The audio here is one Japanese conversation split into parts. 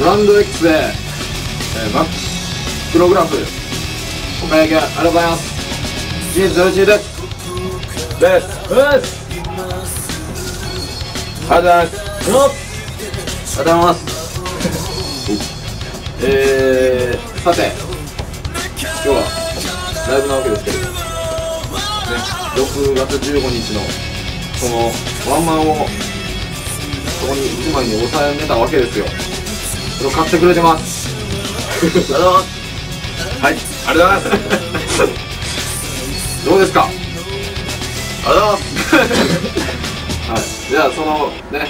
ランド X で、マックスプログラムお買い上げありがとうございます。ジーンズ01です。ありがとうございます。ありがとうございます。さて今日はライブなわけですけどね、6月15日のそのワンマンをそこに1枚に収めたわけですよ。それを買ってくれてます。ありがとうございます。はい、ありがとうございます。どうですか。ありがとうございます。はい、じゃあそのね、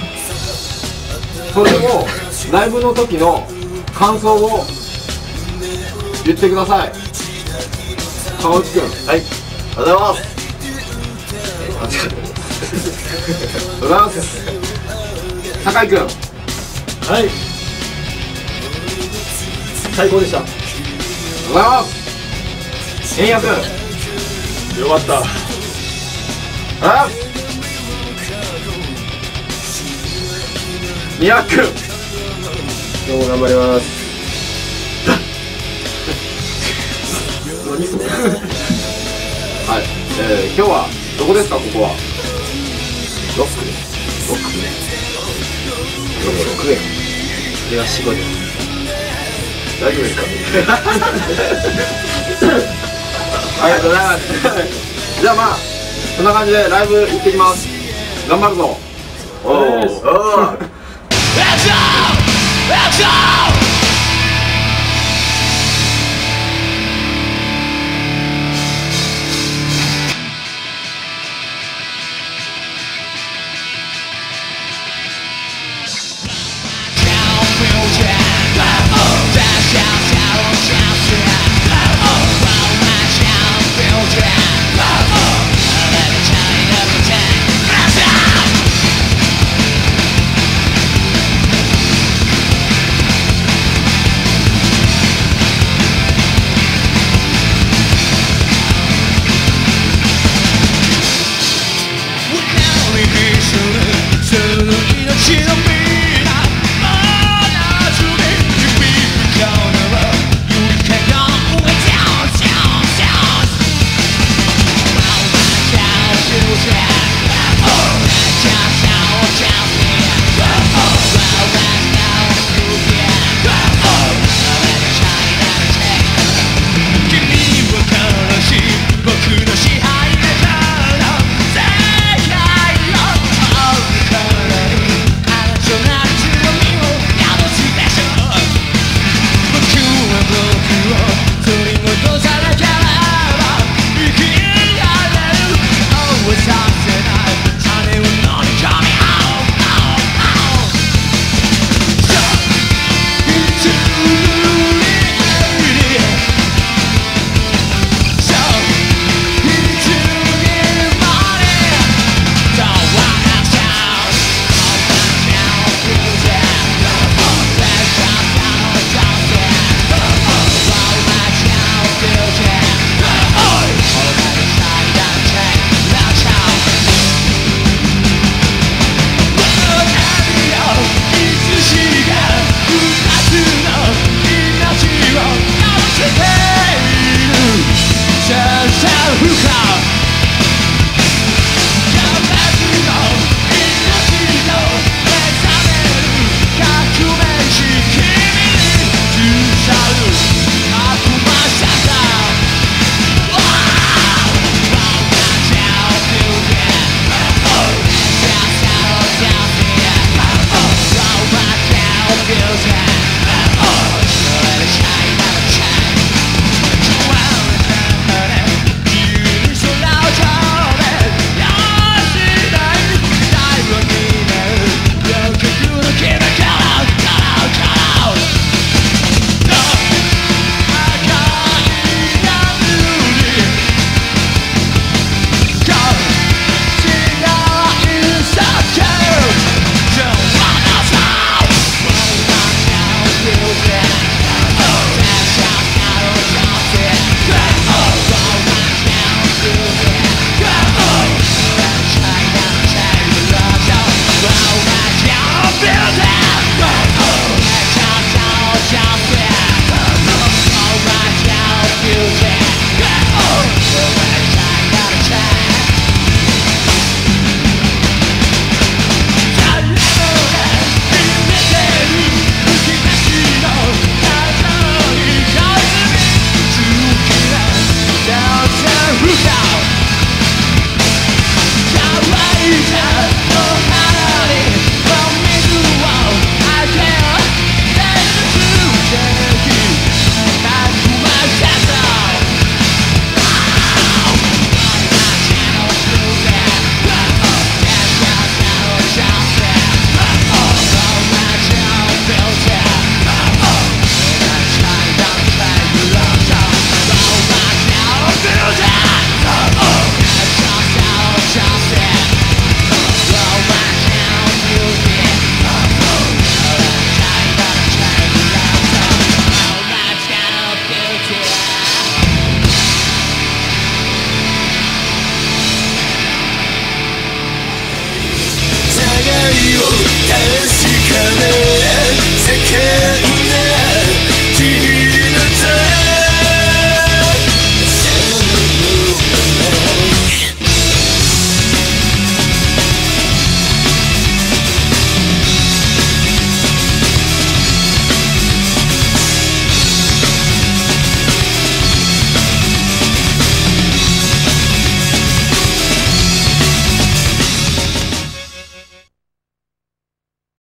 それをライブの時の感想を言ってください。川内くん。はい、ありがとうございます。ありがとうございます。酒井くん。はい、最高でした。ありがとうございます。円谷くん。よかった。あっ、宮くん。今日も頑張ります。何それ。はい、今日はどこですか。ここはロックです。ロックね。6円。これは4、5円。大丈夫ですか。ありがとうございます。じゃあまあこんな感じでライブ行ってきます。頑張るぞ。おお。